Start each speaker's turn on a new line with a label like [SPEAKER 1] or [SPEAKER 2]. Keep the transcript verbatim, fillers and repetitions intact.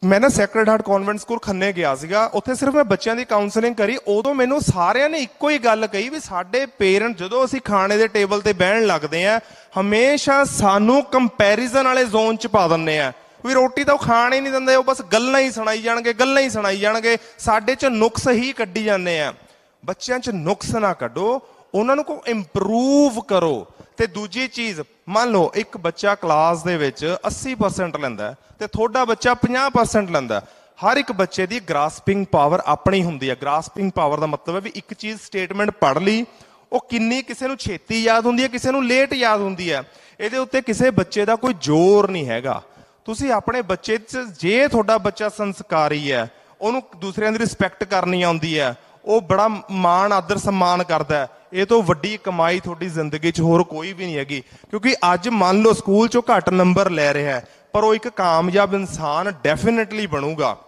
[SPEAKER 1] मैं ना sacred heart convent school खन्ने गया सीगा, उत्थे सिर्फ मैं बच्चों की काउंसलिंग करी, उदों मैनू सारिਆਂ ने इक्को ही गल कही भी साडे पेरेंट जदों असीं खाने दे टेबल ते बहन लगदे आ हमेशा सानू कंपैरिजन वाले जोन च पा दिंदे आ भी रोटी तो खाण ही नहीं दिंदे, वो बस गल्लां ही सुणाई जाणगे गल्लां ही सुणाई जाणगे, साडे च नुक्स ही कड्ढी जांदे आ। बच्चों च नुक्स ना कड्ढो, उन्होंने को इंप्रूव करो। ते दूजी चीज़, मान लो एक बच्चा क्लास दे विच अस्सी परसेंट लैंदा ते थोड़ा बच्चा पचास परसेंट लैंदा, हर एक बच्चे की ग्रास्पिंग पावर अपनी हुंदी है। ग्रास्पिंग पावर का मतलब है भी एक चीज़ स्टेटमेंट पढ़ ली वो किन्नी किसी नूं छेती याद हुंदी है, किसी नूं लेट याद हुंदी है, इहदे उत्ते किसी बच्चे का कोई जोर नहीं हैगा। तुसीं अपने बच्चे च जे तुहाडा बच्चा संस्कारी है, उहनूं दूसरिਆਂ ਦੀ रिस्पैक्ट करनी आउंदी है, वो बड़ा मान आदर सम्मान करता है, ये तो वड्डी कमाई थोड़ी जिंदगी च होर कोई भी नहीं हैगी। क्योंकि अज मान लो स्कूल चो घट नंबर लै रहा है पर वो एक कामयाब इंसान डेफिनेटली बनूगा।